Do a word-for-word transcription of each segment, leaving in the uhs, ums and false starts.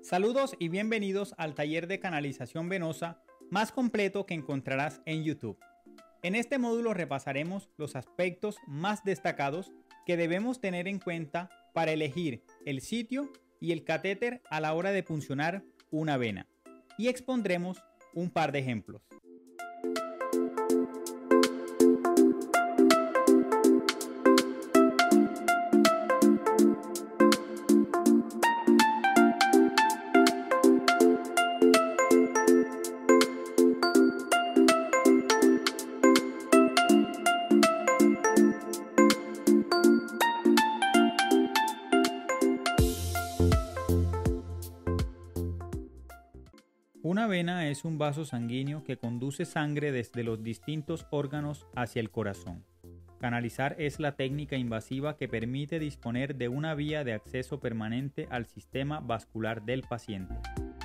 Saludos y bienvenidos al taller de canalización venosa más completo que encontrarás en YouTube. En este módulo repasaremos los aspectos más destacados que debemos tener en cuenta para elegir el sitio y el catéter a la hora de puncionar una vena, y expondremos un par de ejemplos. Una vena es un vaso sanguíneo que conduce sangre desde los distintos órganos hacia el corazón. Canalizar es la técnica invasiva que permite disponer de una vía de acceso permanente al sistema vascular del paciente.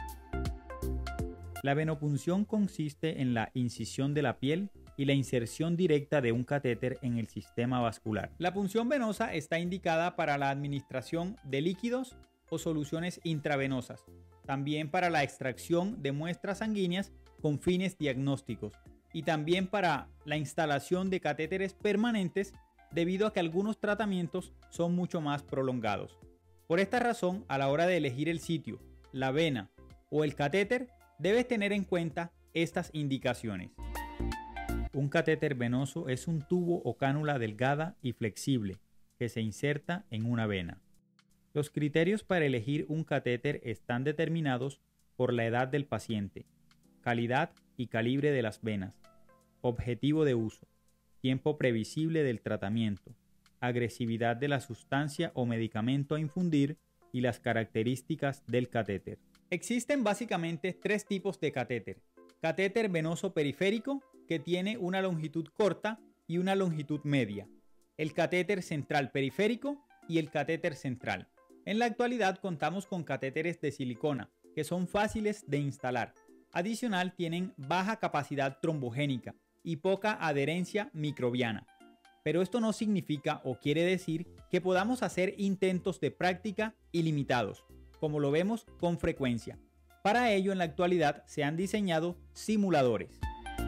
La venopunción consiste en la incisión de la piel y la inserción directa de un catéter en el sistema vascular. La punción venosa está indicada para la administración de líquidos o soluciones intravenosas, también para la extracción de muestras sanguíneas con fines diagnósticos y también para la instalación de catéteres permanentes debido a que algunos tratamientos son mucho más prolongados. Por esta razón, a la hora de elegir el sitio, la vena o el catéter, debes tener en cuenta estas indicaciones. Un catéter venoso es un tubo o cánula delgada y flexible que se inserta en una vena. Los criterios para elegir un catéter están determinados por la edad del paciente, calidad y calibre de las venas, objetivo de uso, tiempo previsible del tratamiento, agresividad de la sustancia o medicamento a infundir y las características del catéter. Existen básicamente tres tipos de catéter. Catéter venoso periférico, que tiene una longitud corta y una longitud media. El catéter central periférico y el catéter central. En la actualidad contamos con catéteres de silicona, que son fáciles de instalar. Adicional, tienen baja capacidad trombogénica y poca adherencia microbiana. Pero esto no significa o quiere decir que podamos hacer intentos de práctica ilimitados, como lo vemos con frecuencia. Para ello, en la actualidad se han diseñado simuladores.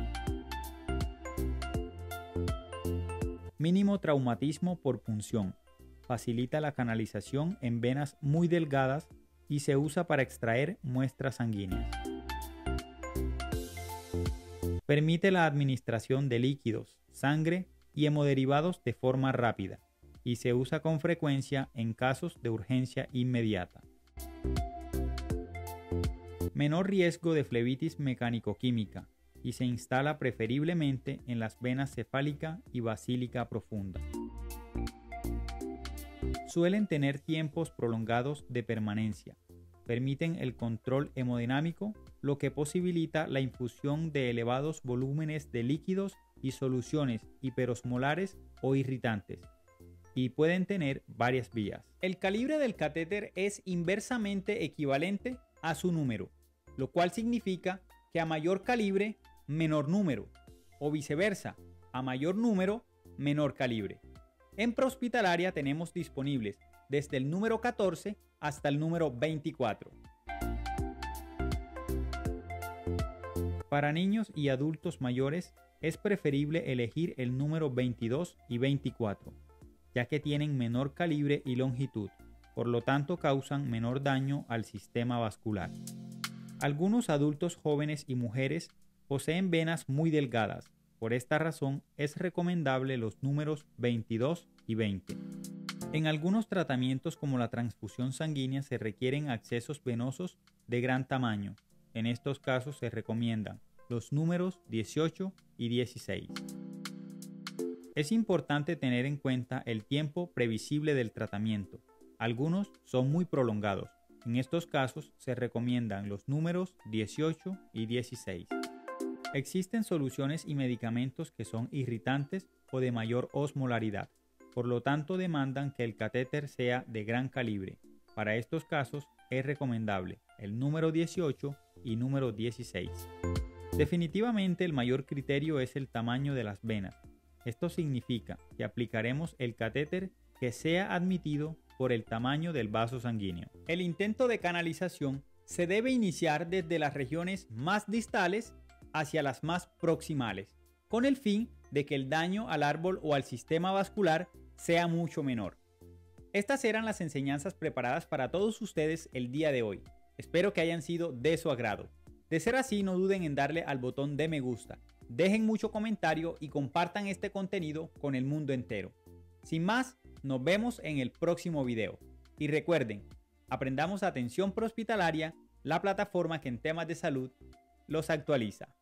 Mínimo traumatismo por punción. Facilita la canalización en venas muy delgadas y se usa para extraer muestras sanguíneas. Permite la administración de líquidos, sangre y hemoderivados de forma rápida y se usa con frecuencia en casos de urgencia inmediata. Menor riesgo de flebitis mecánico-química y se instala preferiblemente en las venas cefálica y basílica profunda. Suelen tener tiempos prolongados de permanencia, permiten el control hemodinámico, lo que posibilita la infusión de elevados volúmenes de líquidos y soluciones hiperosmolares o irritantes, y pueden tener varias vías. El calibre del catéter es inversamente equivalente a su número, lo cual significa que a mayor calibre, menor número, o viceversa, a mayor número, menor calibre. En prehospitalaria tenemos disponibles desde el número catorce hasta el número veinticuatro. Para niños y adultos mayores es preferible elegir el número veintidós y veinticuatro, ya que tienen menor calibre y longitud, por lo tanto causan menor daño al sistema vascular. Algunos adultos jóvenes y mujeres poseen venas muy delgadas. Por esta razón es recomendable los números veintidós y veinte. En algunos tratamientos como la transfusión sanguínea se requieren accesos venosos de gran tamaño. En estos casos se recomiendan los números dieciocho y dieciséis. Es importante tener en cuenta el tiempo previsible del tratamiento. Algunos son muy prolongados. En estos casos se recomiendan los números dieciocho y dieciséis. Existen soluciones y medicamentos que son irritantes o de mayor osmolaridad, por lo tanto demandan que el catéter sea de gran calibre. Para estos casos es recomendable el número dieciocho y número dieciséis. Definitivamente el mayor criterio es el tamaño de las venas. Esto significa que aplicaremos el catéter que sea admitido por el tamaño del vaso sanguíneo. El intento de canalización se debe iniciar desde las regiones más distales hacia las más proximales, con el fin de que el daño al árbol o al sistema vascular sea mucho menor. Estas eran las enseñanzas preparadas para todos ustedes el día de hoy. Espero que hayan sido de su agrado. De ser así, no duden en darle al botón de me gusta, dejen mucho comentario y compartan este contenido con el mundo entero. Sin más, nos vemos en el próximo video. Y recuerden, aprendamos atención prehospitalaria, la plataforma que en temas de salud los actualiza.